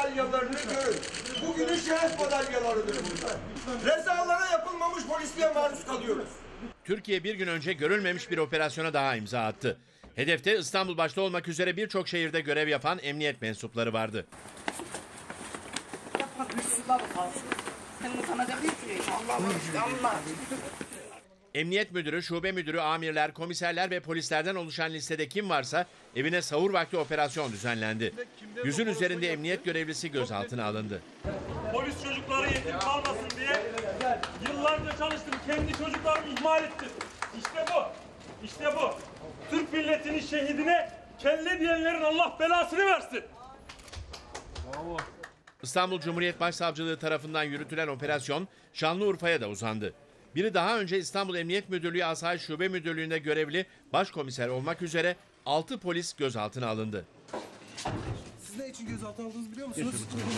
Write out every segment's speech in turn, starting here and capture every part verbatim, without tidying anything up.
madalyalarını görün. Bugünün şeref madalyalarıdır bunlar. Rezalara yapılmamış polisliğe maruz kalıyoruz. Türkiye bir gün önce görülmemiş bir operasyona daha imza attı. Hedefte İstanbul başta olmak üzere birçok şehirde görev yapan emniyet mensupları vardı. Emniyet müdürü, şube müdürü, amirler, komiserler ve polislerden oluşan listede kim varsa evine sahur vakti operasyon düzenlendi. Yüzün üzerinde emniyet görevlisi gözaltına alındı. Polis çocukları yetim kalmasın diye yıllarca çalıştım. Kendi çocuklarımı ihmal ettim. İşte bu. İşte bu. Türk milletinin şehidine kelle diyenlerin Allah belasını versin. Bravo. İstanbul Cumhuriyet Başsavcılığı tarafından yürütülen operasyon Şanlıurfa'ya da uzandı. Biri daha önce İstanbul Emniyet Müdürlüğü Asayiş Şube Müdürlüğü'nde görevli başkomiser olmak üzere altı polis gözaltına alındı. Siz ne için gözaltına aldığınızı biliyor musunuz?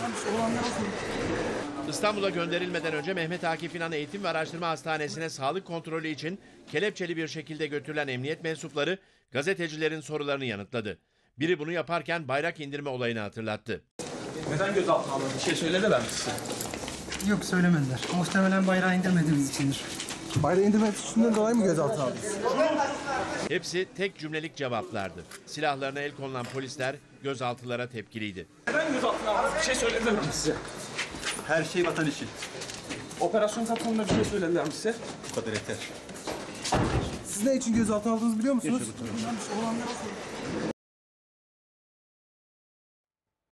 İstanbul'a gönderilmeden önce Mehmet Akif İnan Eğitim ve Araştırma Hastanesi'ne sağlık kontrolü için kelepçeli bir şekilde götürülen emniyet mensupları gazetecilerin sorularını yanıtladı. Biri bunu yaparken bayrak indirme olayını hatırlattı. Neden gözaltına alındınız? Bir şey söylediler mi size? Yok, söylemediler. Muhtemelen bayrağı indirmediğimiz içindir. Bayrağı indirme suçundan dolayı mı gözaltına aldınız? Hepsi tek cümlelik cevaplardı. Silahlarına el konulan polisler gözaltılara tepkiliydi. Neden gözaltına aldınız? Bir şey söylediler mi size? Her şey vatan için. Operasyon kapsamında bir şey söylediler mi size? Bu kadar yeter. Siz ne için gözaltına aldığınızı biliyor musunuz? Olanlara sorun.